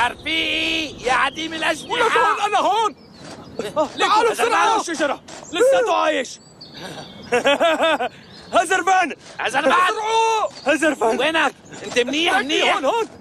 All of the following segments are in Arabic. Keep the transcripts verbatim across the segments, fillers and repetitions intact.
يا رفيقي يا عديم الأجنحة. ولك هون، أنا هون. تعالوا بسرعة. الشجرة لساته عايش. هزرفان هزرفان هزرفان وينك؟ انت منيح منيح. هون هون.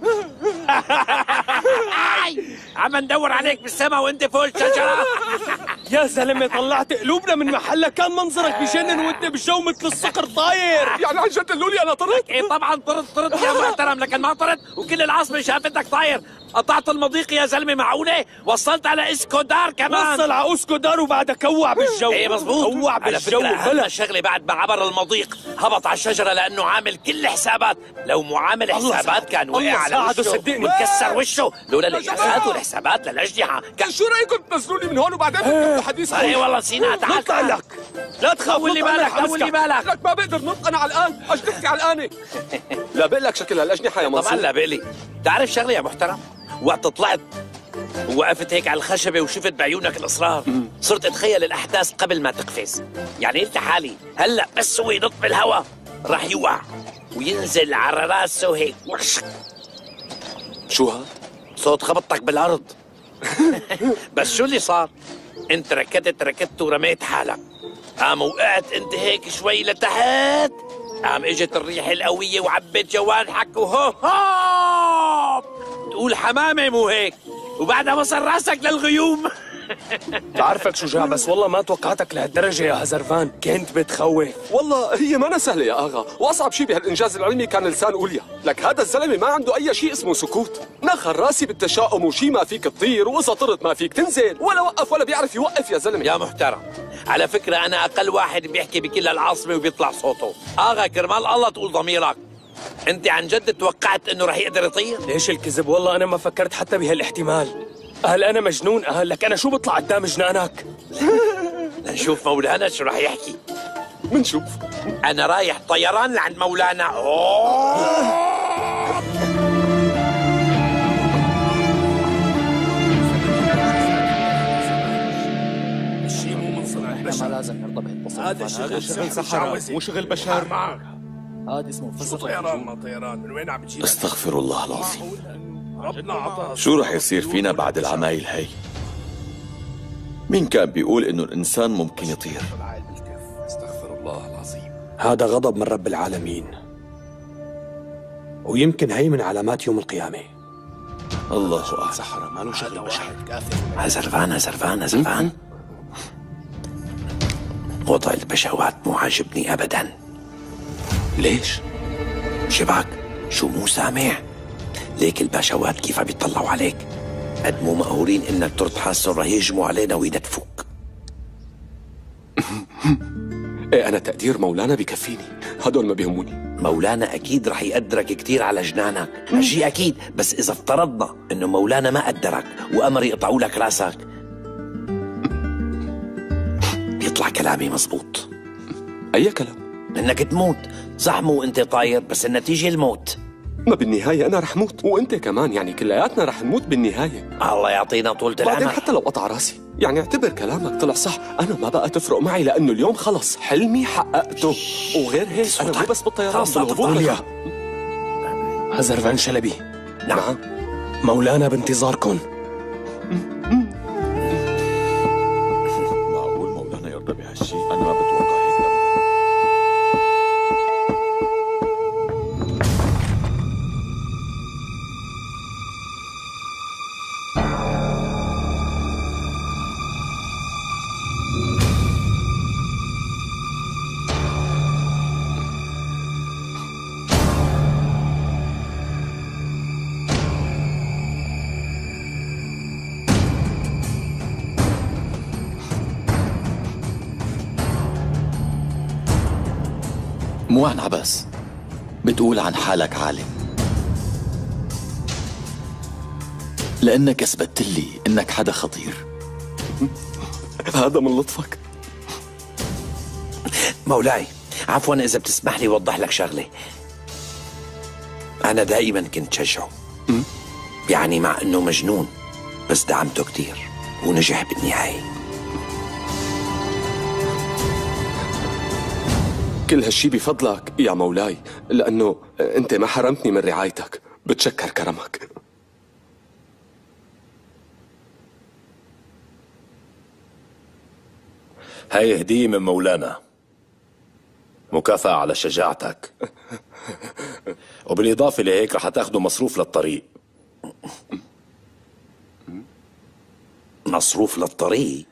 عم ندور عليك بالسما وانت فوق الشجرة. يا زلمة طلعت قلوبنا من محلك، كان منظرك بجنن وانت بالجو مثل الصقر طاير. يعني عن جد قالوا لي أنا طرت؟ ايه طبعا طرت طرت يا محترم، لكن ما طرت وكل العاصمة شافتك طاير. قطعت المضيق يا زلمة، معقولة؟ وصلت على اسكودار كمان. وصل على اسكودار وبعدها كوع بالجو. ايه مظبوط، كوع على بالجو. فكرة أهم شغلة بعد ما عبر المضيق هبط على الشجرة لأنه عامل كل حسابات. لو مو عامل حسابات كان وقع على وشه صدقني وتكسر وشه. لولا الإجازات والحسابات للأجنحة كان. شو رأيكم تنزلوني من هون وبعدين تكملوا حديثكم؟ ايه والله سينا، تعال نط لك، لا تخاف. طول لي بالك طول لي بالك. لك ما بقدر نط، أنا علقان، أجنحتي علقانة. لا بقول لك شكل هالأجنحة يا منصور. طبعا لا بقلي. تعرف شغلة يا محترم؟ وقت طلعت ووقفت هيك على الخشبة وشفت بعيونك الإصرار، صرت أتخيل الأحداث قبل ما تقفز. يعني قلت حالي هلأ بس هو ينط بالهواء راح يوقع وينزل على راسه هيك. شو هاد؟ صوت خبطتك بالأرض. بس شو اللي صار؟ أنت ركضت ركضت ورميت حالك، قام وقعت أنت هيك شوي لتحت، قام إجت الريح القوية وعبت جوانحك وهو هوب تقول حمامة مو هيك، وبعدها وصل راسك للغيوم. بعرفك شجاع، بس والله ما توقعتك لهالدرجة يا هزرفان، كنت بتخوف. والله هي ما سهلة يا آغا، وأصعب شيء بهالإنجاز العلمي كان لسان أوليا. لك هذا الزلمة ما عنده أي شيء اسمه سكوت، نخر راسي بالتشاؤم وشي ما فيك تطير وإذا طرت ما فيك تنزل، ولا وقف ولا بيعرف يوقف يا زلمة. يا محترم، على فكرة أنا أقل واحد بيحكي بكل العاصمة وبيطلع صوته. آغا كرمال الله تقول ضميرك، أنت عن جد توقعت إنه رح يقدر يطير؟ ليش الكذب؟ والله أنا ما فكرت حتى بهالاحتمال. أهل أنا مجنون أهل، لك أنا شو بطلع قدام جنانك؟ لنشوف مولانا شو رح يحكي. منشوف. أنا رايح طيران لعند مولانا. أوه. الشيء مو من صنع البشر، ما لازم نرتبط بصفة. هذا شغل شغل سحرة مو شغل بشر. هذا اسمه فسق. طيران ما طيران، من وين عم تجيب؟ استغفر الله العظيم. ربنا عطاك. شو رح يصير فينا بعد العمايل هي؟ مين كان بيقول انه الانسان ممكن يطير؟ استغفر الله العظيم. هذا غضب من رب العالمين، ويمكن هي من علامات يوم القيامة. الله أكبر. سحرة ما له شغل بشر. هزرفان هزرفان هزرفان، وضع البشوات مو عاجبني أبدا. ليش؟ شبك شو مو سامع؟ ليك البشوات كيف عم بيطلعوا عليك؟ قد مو مقهورين انك طرت حاسهم رح يهجموا علينا ويدفوك. ايه انا تقدير مولانا بكفيني، هدول ما بيهموني. مولانا اكيد رح يقدرك كثير على جنانك، هالشي اكيد، بس اذا افترضنا انه مولانا ما قدرك وامر يقطعوا لك راسك، بيطلع كلامي مزبوط. اي كلام؟ انك تموت. صح مو انت طاير، بس النتيجة الموت. ما بالنهاية أنا رح موت وأنت كمان، يعني كلياتنا رح نموت بالنهاية. الله يعطينا طولة العمر. بعدين حتى لو قطع راسي يعني اعتبر كلامك طلع صح، أنا ما بقى تفرق معي لأنه اليوم خلص حلمي حققته، وغير هيك أنا مو بس بالطيران بالهبوط. هزرفان شلبي. نعم. مولانا بانتظاركم. معقول مولانا يرضى بهالشيء؟ أنا ما بتوقع هيك أبدا. مو عن عبس بتقول عن حالك عالم، لأنك أثبتت لي إنك حدا خطير. هذا من لطفك مولاي. عفوا إذا بتسمح لي أوضح لك شغلة. أنا دائما كنت شجعه، يعني مع إنه مجنون بس دعمته كتير ونجح بالنهاية. كل هالشي بفضلك يا مولاي، لأنه أنت ما حرمتني من رعايتك، بتشكر كرمك. هاي هدية من مولانا، مكافأة على شجاعتك، وبالإضافة لهيك رح تاخدوا مصروف للطريق. مصروف للطريق؟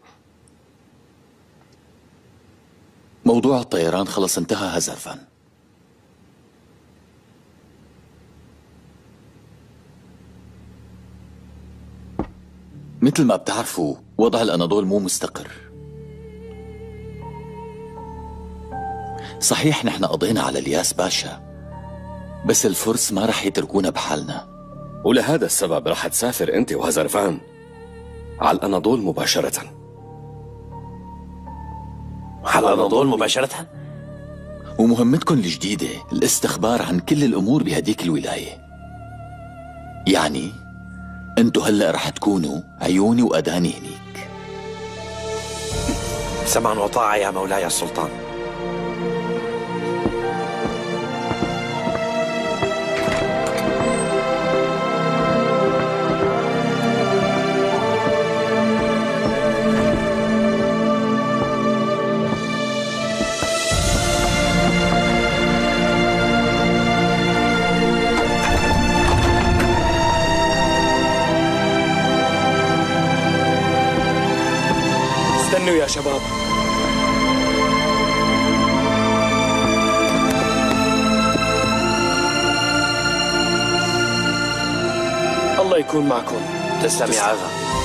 موضوع الطيران خلص انتهى هزرفان. مثل ما بتعرفوا وضع الأناضول مو مستقر. صحيح نحن قضينا على الياس باشا، بس الفرس ما رح يتركونا بحالنا. ولهذا السبب رح تسافر انت وهزرفان على الأناضول مباشرة. على الأناضول مباشرة؟ ومهمتكم الجديدة الاستخبار عن كل الأمور بهديك الولاية. يعني انتو هلأ رح تكونوا عيوني وأداني هنيك. سمعا وطاعة يا مولاي السلطان. استنوا يا شباب. الله يكون معكم. تسلم يا عغا.